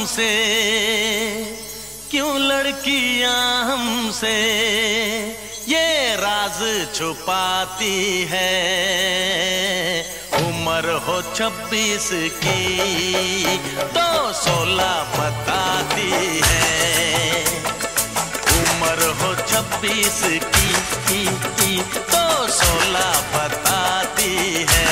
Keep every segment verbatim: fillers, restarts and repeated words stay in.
हमसे, क्यों लड़कियां हमसे ये राज छुपाती है। उम्र हो छब्बीस की तो सोलह बताती है। उम्र हो छब्बीस की, की, की तो सोलह बताती है।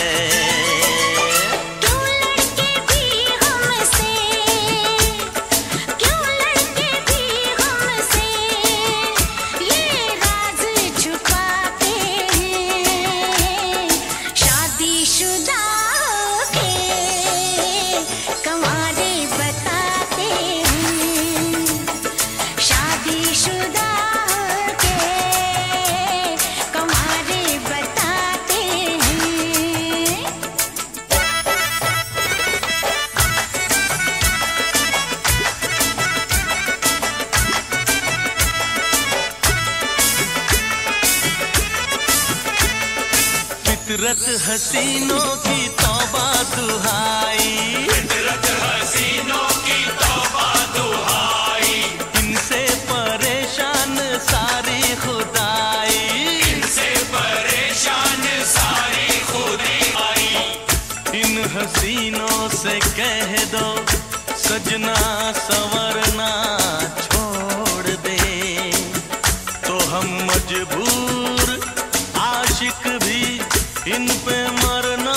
फितरत हसीनों की तौबा दुहाई, फितरत हसीनों की तौबा दुहाई। इनसे परेशान सारी खुदाई, इनसे परेशान सारी खुदाई। इन हसीनों से कह दो सजना संवरना छोड़ दे, तो हम मजबूर आशिक भी इन पे मरना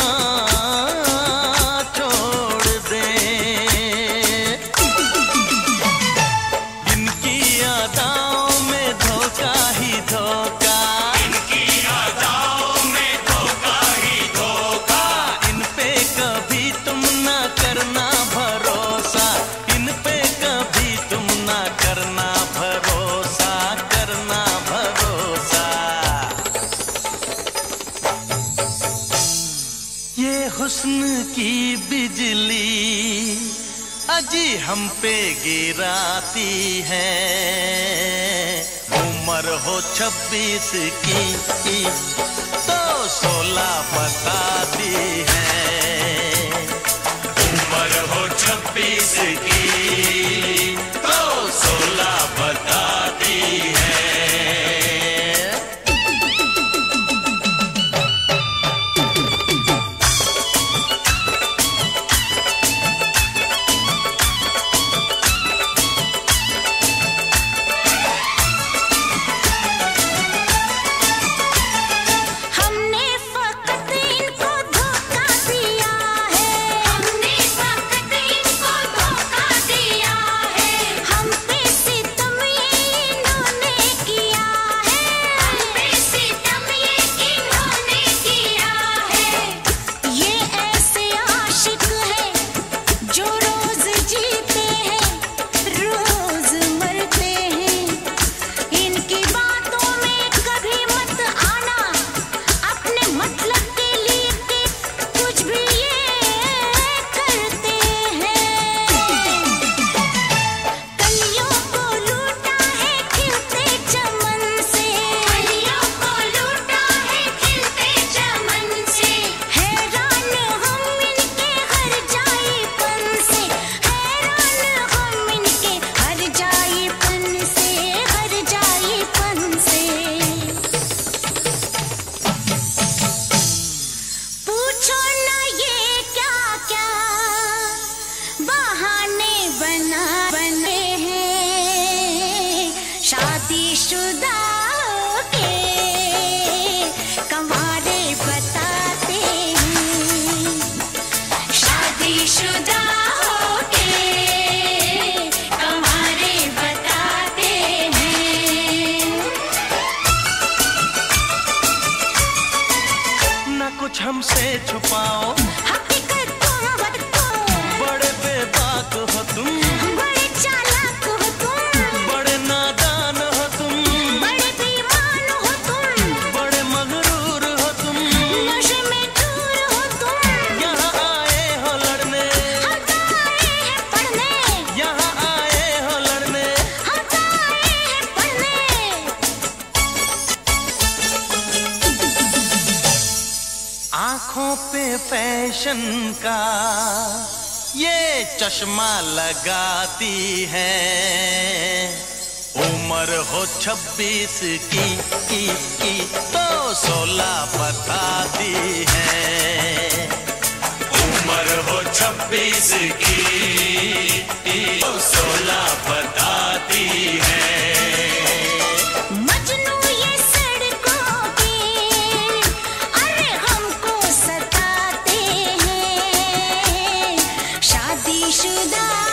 छोड़ दे। इनकी अदाओं में धोखा ही धोखा, इनकी अदाओं में धोखा ही धोखा। इन पे कभी तुम ना करना भरोसा, इन पे कभी तुम ना करना भरोसा, करना भरोसा। ये हुस्न की बिजली अजी हम पे गिराती है। उम्र हो छब्बीस की तो सोलह बताती है। उम्र हो छब्बीस की तो सोलह बताती है। शादीशुदा के कंवारे बताते हैं, शादीशुदा के कंवारे बताते हैं। ना कुछ हमसे छुपाओ, हकीकत तुम बतो, बड़े बेबाक हो तुम, बड़े चालाक हो तुम, बड़े नादान हो तुम, बड़े बेईमान हो तुम, बड़े मगरूर हो तुम। नशे में दूर हो तुम, यहाँ आए हो लड़ने, हम तो आए हैं पढ़ने, यहाँ आए हो लड़ने। हम तो आए हैं पढ़ने। आँखों पे फैशन का ये चश्मा लगाती है, उम्र हो छब्बीस की, की, की तो सोलह बताती है। उम्र हो छब्बीस की तो सोलह बताती है। मजनू ये सड़कों पे अरे हमको सताते हैं, शादीशुदा